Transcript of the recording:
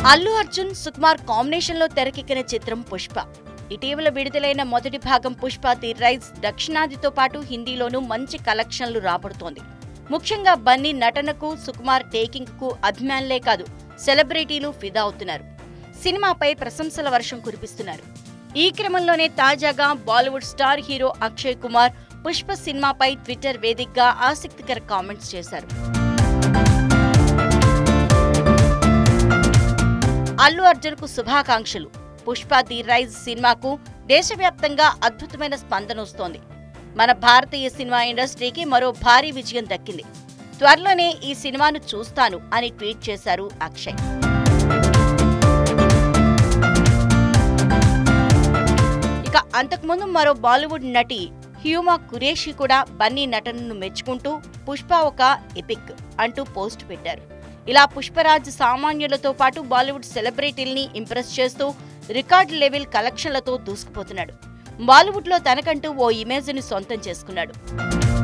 Allu Arjun Sukumar combination లో తెరకెక్కిన చిత్రం పుష్ప. ఇటీవల విడుదలైన మొదటి భాగం పుష్ప ది రైజ్ దక్షిణాదితో పాటు హిందీలోనూ మంచి కలెక్షన్లు రాబడుతోంది. ముఖ్యంగా బన్నీ నటనకు, సుకుమార్ టేకింగ్ కు అభిమానులే కాదు సెలబ్రిటీలు ఫిదా అవుతున్నారు. సినిమాపై ప్రశంసల వర్షం కురిపిస్తున్నారు. ఈ క్రమంలోనే తాజాగా Bollywood star hero Akshay Kumar Pushpa సినిమాపై ట్విట్టర్ వేదికగా ఆసక్తికర కామెంట్స్ చేశారు. అల్లు అర్జున్ కు శుభాకాంక్షలు. పుష్ప ది రైజ్ సినిమాకు దేశవ్యాప్తంగా అద్భుతమైన స్పందన వస్తోంది. మన భారతీయ సినిమా ఇండస్ట్రీకి మరో భారీ విజయం దక్కింది. త్వరలోనే ఈ సినిమాను చూస్తాను అని ట్వీట్ చేశారు అక్షయ్. ఇక అంతకుముందు మరో బాలీవుడ్ నటి హ్యూమా కురేషి కూడా బన్నీ నటనను మెచ్చుకుంటూ పుష్ప ఒక ఎపిక్ అంటూ పోస్ట్ పెట్టారు. ఇలా పుష్పరాజ్ సామాన్యులతో పాటు బాలీవుడ్ సెలబ్రిటీల్ని ఇంప్రెస్ చేస్తూ రికార్డ్ లెవెల్ కలెక్షన్లతో దూసుకుపోతున్నాడు. బాలీవుడ్లో తనకంటూ ఓ ఇమేజ్ని సొంతం చేసుకున్నాడు.